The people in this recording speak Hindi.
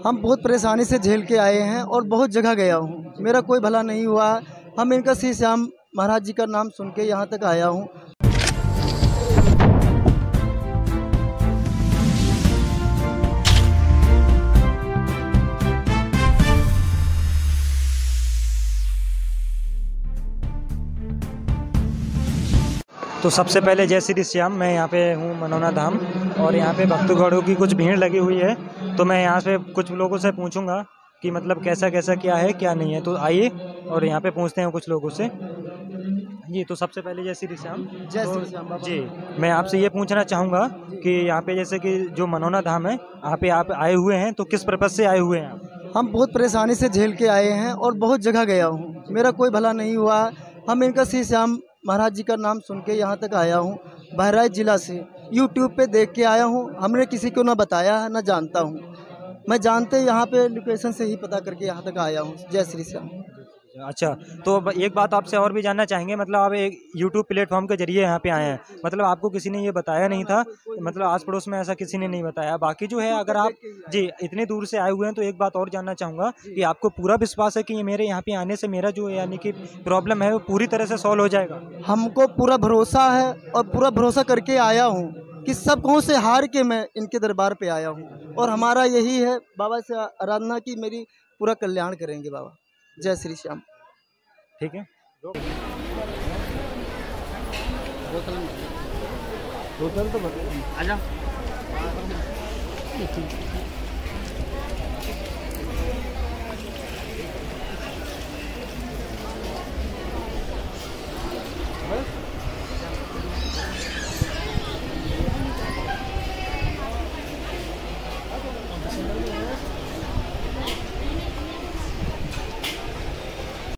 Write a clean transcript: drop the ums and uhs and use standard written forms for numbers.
हम बहुत परेशानी से झेल के आए हैं और बहुत जगह गया हूँ, मेरा कोई भला नहीं हुआ। हम इनका श्री श्याम महाराज जी का नाम सुन के यहाँ तक आया हूँ। तो सबसे पहले जय श्री श्याम। मैं यहाँ पे हूँ मनोना धाम और यहाँ पे भक्तगणों की कुछ भीड़ लगी हुई है। तो मैं यहाँ पे कुछ लोगों से पूछूंगा कि मतलब कैसा कैसा क्या है क्या नहीं है। तो आइए और यहाँ पे पूछते हैं कुछ लोगों से। जी, तो सबसे पहले जय श्री श्याम। जय श्री श्याम बाबा। जी, मैं आपसे ये पूछना चाहूँगा कि यहाँ पे जैसे कि जो मनोना धाम है, यहाँ पे आप आए हुए हैं तो किस पर्पज़ से आए हुए हैं आप? हम बहुत परेशानी से झेल के आए हैं और बहुत जगह गया हूँ, मेरा कोई भला नहीं हुआ। हम इनका श्री श्याम महाराज जी का नाम सुन के यहाँ तक आया हूँ। बहराइच जिला से यूट्यूब पे देख के आया हूँ। हमने किसी को ना बताया है ना जानता हूँ, मैं जानते यहाँ पे लोकेशन से ही पता करके यहाँ तक आया हूँ। जय श्री श्याम। अच्छा, तो एक बात आपसे और भी जानना चाहेंगे, मतलब आप एक यूट्यूब प्लेटफॉर्म के जरिए यहाँ पे आए हैं, मतलब आपको किसी ने ये बताया नहीं था, मतलब आस पड़ोस में ऐसा किसी ने नहीं बताया। बाकी जो है, अगर आप जी इतने दूर से आए हुए हैं तो एक बात और जानना चाहूँगा कि आपको पूरा विश्वास है कि ये मेरे यहाँ पे आने से मेरा जो यानी कि प्रॉब्लम है वो पूरी तरह से सॉल्व हो जाएगा? हमको पूरा भरोसा है और पूरा भरोसा करके आया हूँ कि सब कहों से हार के मैं इनके दरबार पे आया हूँ। और हमारा यही है बाबा से आराधना की मेरी पूरा कल्याण करेंगे बाबा। जय श्री श्याम। ठीक है, बोतल तो आजा।